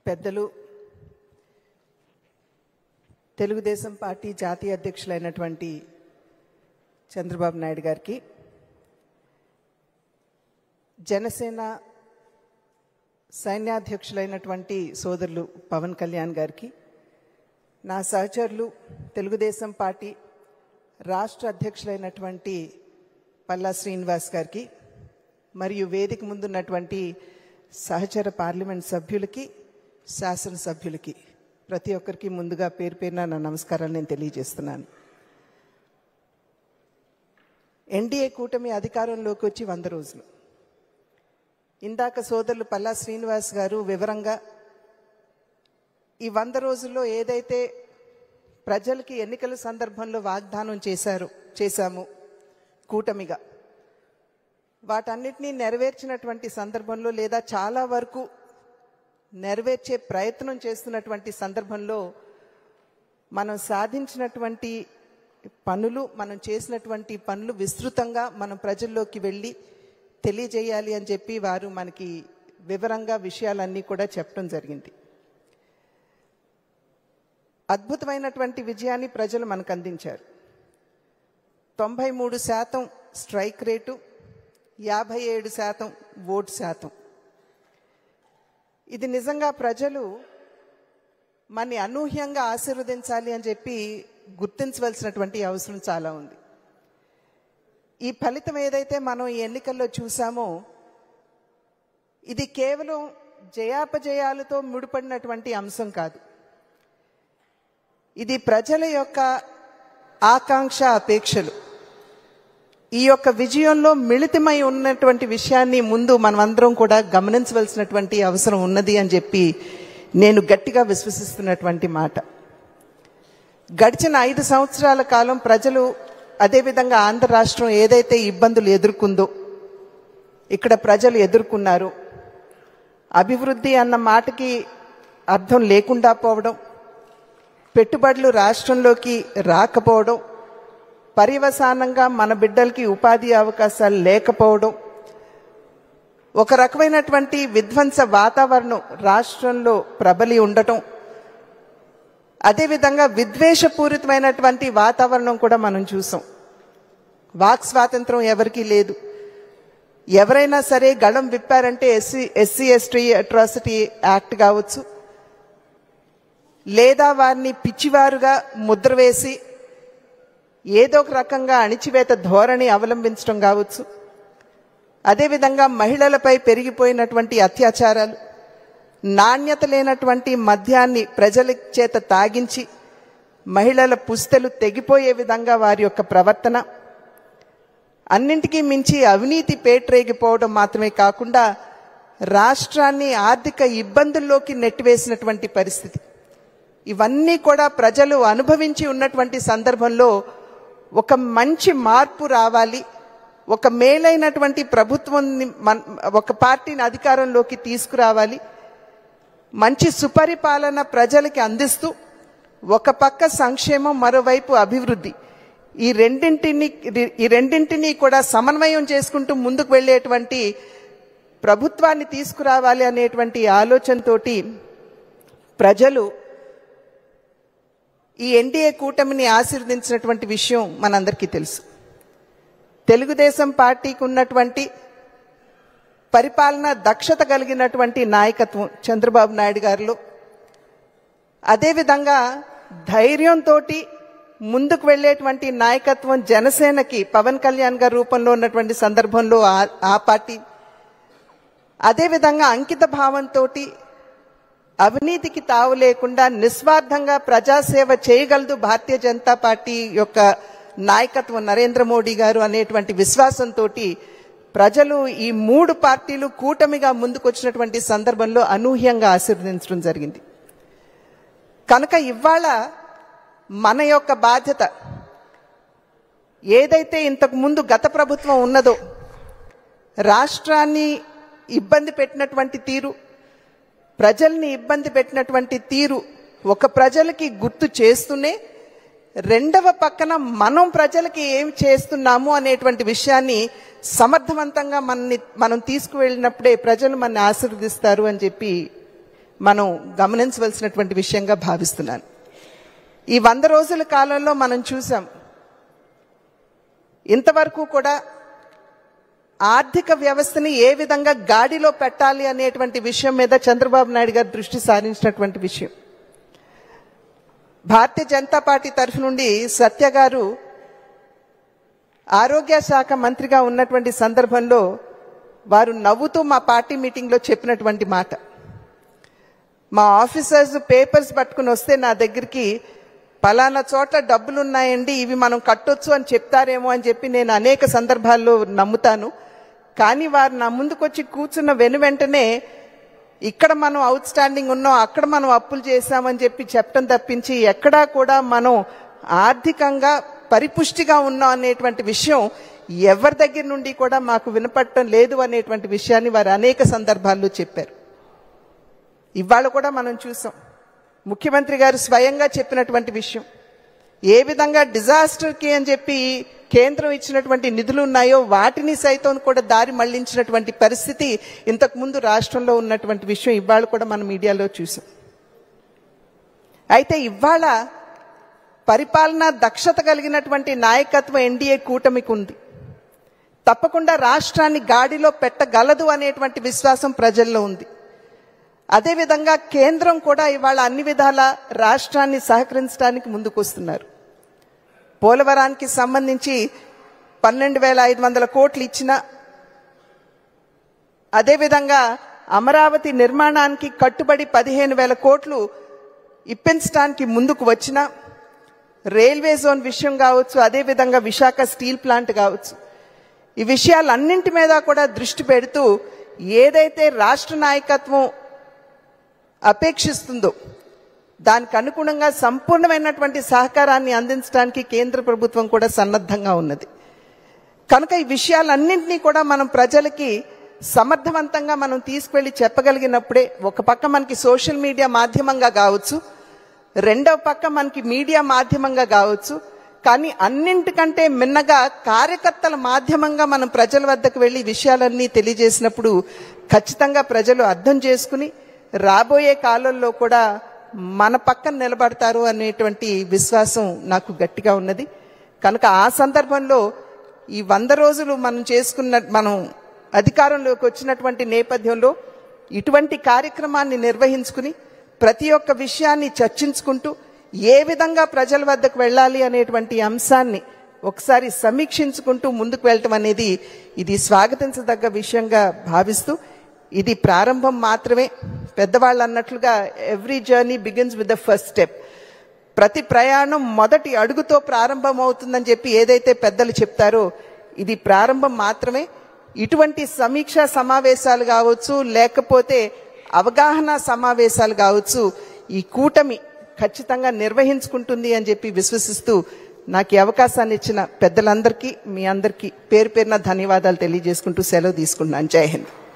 పెద్దలు తెలుగుదేశం పార్టీ జాతీయ అధ్యక్షులైనటువంటి చంద్రబాబు నాయుడు గారికి, జనసేన సైన్యాధ్యక్షులైనటువంటి సోదరులు పవన్ కళ్యాణ్ గారికి, నా సహచరులు తెలుగుదేశం పార్టీ రాష్ట్ర అధ్యక్షులైనటువంటి పల్లా శ్రీనివాస్ గారికి, మరియు వేదిక ముందున్నటువంటి సహచర పార్లమెంట్ సభ్యులకి, శాసనసభ్యులకి ప్రతి ఒక్కరికి ముందుగా పేరు పేరున నా నమస్కారాలు నేను తెలియజేస్తున్నాను. ఎన్డీఏ కూటమి అధికారంలోకి వచ్చి 100 రోజులు. ఇందాక సోదరులు పల్లా శ్రీనివాస్ గారు వివరంగా ఈ 100 రోజుల్లో ఏదైతే ప్రజలకి ఎన్నికల సందర్భంలో వాగ్దానం చేశాము కూటమిగా, వాటన్నిటినీ నెరవేర్చినటువంటి సందర్భంలో లేదా చాలా వరకు నెరవేర్చే ప్రయత్నం చేస్తున్నటువంటి సందర్భంలో మనం సాధించినటువంటి పనులు, మనం చేసినటువంటి పనులు విస్తృతంగా మనం ప్రజల్లోకి వెళ్ళి తెలియజేయాలి అని చెప్పి వారు మనకి వివరంగా విషయాలన్నీ కూడా చెప్పడం జరిగింది. అద్భుతమైనటువంటి విజయాన్ని ప్రజలు మనకు అందించారు. 93% స్ట్రైక్ రేటు, 57% ఓటు శాతం. ఇది నిజంగా ప్రజలు మనని అనూహ్యంగా ఆశీర్వదించాలి అని చెప్పి గుర్తించవలసినటువంటి అవసరం చాలా ఉంది. ఈ ఫలితం ఏదైతే మనం ఈ ఎన్నికల్లో చూసామో, ఇది కేవలం జయాపజయాలతో ముడిపడినటువంటి అంశం కాదు. ఇది ప్రజల యొక్క ఆకాంక్ష, అపేక్షలు ఈ యొక్క విజయంలో మిళితమై ఉన్నటువంటి విషయాన్ని ముందు మనమందరం కూడా గమనించవలసినటువంటి అవసరం ఉన్నది అని చెప్పి నేను గట్టిగా విశ్వసిస్తున్నటువంటి మాట. గడిచిన 5 సంవత్సరాల కాలం ప్రజలు, అదేవిధంగా ఆంధ్ర రాష్ట్రం ఏదైతే ఇబ్బందులు ఎదుర్కొందో, ఇక్కడ ప్రజలు ఎదుర్కొన్నారు. అభివృద్ధి అన్న మాటకి అర్థం లేకుండా పోవడం, పెట్టుబడులు రాష్ట్రంలోకి రాకపోవడం, పర్యవసానంగా మన బిడ్డలకి ఉపాధి అవకాశాలు లేకపోవడం, ఒక రకమైనటువంటి విధ్వంస వాతావరణం రాష్ట్రంలో ప్రబలి ఉండటం, అదేవిధంగా విద్వేషపూరితమైనటువంటి వాతావరణం కూడా మనం చూసాం. వాక్ స్వాతంత్రం ఎవరికీ లేదు. ఎవరైనా సరే గళం విప్పారంటే ఎస్సీ ఎస్టీ అట్రాసిటీ యాక్ట్ కావచ్చు, లేదా వారిని పిచ్చివారుగా ముద్ర వేసి ఏదో ఒక రకంగా అణిచివేత ధోరణి అవలంబించడం కావచ్చు, అదేవిధంగా మహిళలపై పెరిగిపోయినటువంటి అత్యాచారాలు, నాణ్యత లేనటువంటి మద్యాన్ని ప్రజల చేత తాగించి మహిళల పుస్తెలు తెగిపోయే విధంగా వారి యొక్క ప్రవర్తన, అన్నింటికీ మించి అవినీతి పేట్రేగిపోవడం మాత్రమే కాకుండా రాష్ట్రాన్ని ఆర్థిక ఇబ్బందుల్లోకి నెట్టివేసినటువంటి పరిస్థితి, ఇవన్నీ కూడా ప్రజలు అనుభవించి ఉన్నటువంటి సందర్భంలో ఒక మంచి మార్పు రావాలి, ఒక మేలైనటువంటి ప్రభుత్వాన్ని, ఒక పార్టీని అధికారంలోకి తీసుకురావాలి, మంచి సుపరిపాలన ప్రజలకి అందిస్తూ ఒక పక్క సంక్షేమం, మరోవైపు అభివృద్ధి, ఈ రెండింటినీ కూడా సమన్వయం చేసుకుంటూ ముందుకు వెళ్ళేటువంటి ప్రభుత్వాన్ని తీసుకురావాలి అనేటువంటి ఆలోచనతోటి ప్రజలు ఈ ఎన్డీఏ కూటమిని ఆశీర్వదించినటువంటి విషయం మనందరికీ తెలుసు. తెలుగుదేశం పార్టీకి ఉన్నటువంటి పరిపాలన దక్షత కలిగినటువంటి నాయకత్వం చంద్రబాబు నాయుడు గారిలో, అదేవిధంగా ధైర్యంతో ముందుకు వెళ్ళేటువంటి నాయకత్వం జనసేనకి పవన్ కళ్యాణ్ గారి రూపంలో ఉన్నటువంటి సందర్భంలో ఆ పార్టీ, అదేవిధంగా అంకిత భావంతో అవినీతికి తావు లేకుండా నిస్వార్థంగా ప్రజాసేవ చేయగలదు భారతీయ జనతా పార్టీ యొక్క నాయకత్వం నరేంద్ర మోడీ గారు అనేటువంటి విశ్వాసంతో ప్రజలు ఈ 3 పార్టీలు కూటమిగా ముందుకొచ్చినటువంటి సందర్భంలో అనూహ్యంగా ఆశీర్వదించడం జరిగింది. కనుక ఇవాళ మన యొక్క బాధ్యత ఏదైతే ఇంతకు ముందు గత ప్రభుత్వం ఉన్నదో, రాష్ట్రాన్ని ఇబ్బంది పెట్టినటువంటి తీరు, ప్రజల్ని ఇబ్బంది పెట్టినటువంటి తీరు ఒక ప్రజలకి గుర్తు చేస్తూనే, రెండవ పక్కన మనం ప్రజలకి ఏం చేస్తున్నాము అనేటువంటి విషయాన్ని సమర్థవంతంగా మనం తీసుకువెళ్ళినప్పుడే ప్రజలు మనని ఆశీర్వదిస్తారు అని చెప్పి మనం గమనించవలసినటువంటి విషయంగా భావిస్తున్నాను. ఈ 100 రోజుల కాలంలో మనం చూసాం, ఇంతవరకు కూడా ఆర్థిక వ్యవస్థని ఏ విధంగా గాడిలో పెట్టాలి అనేటువంటి విషయం మీద చంద్రబాబు నాయుడు గారు దృష్టి సారించినటువంటి విషయం. భారతీయ జనతా పార్టీ తరఫు నుండి సత్య గారు ఆరోగ్య శాఖ మంత్రిగా ఉన్నటువంటి సందర్భంలో వారు నవ్వుతూ మా పార్టీ మీటింగ్లో చెప్పినటువంటి మాట, మా ఆఫీసర్స్ పేపర్స్ పట్టుకుని వస్తే నా దగ్గరికి పలానా చోట్ల డబ్బులున్నాయండి, ఇవి మనం కట్టొచ్చు అని చెప్తారేమో అని చెప్పి నేను అనేక సందర్భాల్లో నమ్ముతాను. కానీ వారు నా ముందుకొచ్చి కూర్చున్న వెంటనే ఇక్కడ మనం అవుట్ స్టాండింగ్ ఉన్నాం, అక్కడ మనం అప్పులు చేశామని చెప్పి చెప్పడం తప్పించి ఎక్కడా కూడా మనం ఆర్థికంగా పరిపుష్టిగా ఉన్నాం అనేటువంటి విషయం ఎవరి దగ్గర నుండి కూడా మాకు వినపడటం లేదు అనేటువంటి విషయాన్ని వారు అనేక సందర్భాల్లో చెప్పారు. ఇవాళ కూడా మనం చూసాం, ముఖ్యమంత్రి గారు స్వయంగా చెప్పినటువంటి విషయం, ఏ విధంగా డిజాస్టర్కి అని చెప్పి కేంద్రం ఇచ్చినటువంటి నిధులు ఉన్నాయో వాటిని సైతం కూడా దారి మళ్లించినటువంటి పరిస్థితి ఇంతకుముందు రాష్ట్రంలో ఉన్నటువంటి విషయం ఇవాళ కూడా మనం మీడియాలో చూసాం. అయితే ఇవాళ పరిపాలనా దక్షత కలిగినటువంటి నాయకత్వం ఎన్డీఏ కూటమికి ఉంది. తప్పకుండా రాష్ట్రాన్ని గాడిలో పెట్టగలదు అనేటువంటి విశ్వాసం ప్రజల్లో ఉంది. అదేవిధంగా కేంద్రం కూడా ఇవాళ అన్ని విధాల రాష్ట్రాన్ని సహకరించడానికి ముందుకొస్తున్నారు. పోలవరానికి సంబంధించి 12,500 కోట్లు ఇచ్చిన, అదేవిధంగా అమరావతి నిర్మాణానికి కట్టుబడి 15,000 కోట్లు ఇప్పించడానికి ముందుకు వచ్చిన, రైల్వే జోన్ విషయం కావచ్చు, అదేవిధంగా విశాఖ స్టీల్ ప్లాంట్ కావచ్చు, ఈ విషయాలన్నింటి మీద కూడా దృష్టి పెడుతూ ఏదైతే రాష్ట్ర నాయకత్వం అపేక్షిస్తుందో దానికి అనుగుణంగా సంపూర్ణమైనటువంటి సహకారాన్ని అందించడానికి కేంద్ర ప్రభుత్వం కూడా సన్నద్ధంగా ఉన్నది. కనుక ఈ విషయాలన్నింటినీ కూడా మనం ప్రజలకి సమర్థవంతంగా మనం తీసుకెళ్లి చెప్పగలిగినప్పుడే ఒక పక్క మనకి సోషల్ మీడియా మాధ్యమంగా కావచ్చు, రెండవ పక్క మనకి మీడియా మాధ్యమంగా కావచ్చు, కానీ అన్నింటికంటే మిన్నగా కార్యకర్తల మాధ్యమంగా మనం ప్రజల వద్దకు వెళ్లి విషయాలన్నీ తెలియజేసినప్పుడు ఖచ్చితంగా ప్రజలు అర్థం చేసుకుని రాబోయే కాలంలో కూడా మన పక్కన నిలబడతారు అనేటువంటి విశ్వాసం నాకు గట్టిగా ఉన్నది. కనుక ఆ సందర్భంలో ఈ 100 రోజులు మనం అధికారంలోకి వచ్చినటువంటి నేపథ్యంలో ఇటువంటి కార్యక్రమాన్ని నిర్వహించుకుని ప్రతి ఒక్క విషయాన్ని చర్చించుకుంటూ ఏ విధంగా ప్రజల వద్దకు వెళ్ళాలి అనేటువంటి అంశాన్ని ఒకసారి సమీక్షించుకుంటూ ముందుకు వెళ్ళటం అనేది ఇది స్వాగతించదగ్గ విషయంగా భావిస్తూ, ఇది ప్రారంభం మాత్రమే. పెద్దవాళ్ళు అన్నట్లుగా every journey begins with the first step. ప్రతి ప్రయాణం మొదటి అడుగుతో ప్రారంభం అవుతుందని చెప్పి ఏదైతే పెద్దలు చెప్తారో ఇది ప్రారంభం మాత్రమే. ఇటువంటి సమీక్షా సమావేశాలు కావచ్చు, లేకపోతే అవగాహన సమావేశాలు కావచ్చు, ఈ కూటమి ఖచ్చితంగా నిర్వహించుకుంటుంది అని చెప్పి విశ్వసిస్తూ నాకు ఈ అవకాశాన్ని ఇచ్చిన పెద్దలందరికీ, మీ అందరికీ పేరు పేరున ధన్యవాదాలు తెలియజేసుకుంటూ సెలవు తీసుకుంటున్నాను. జై హింద్.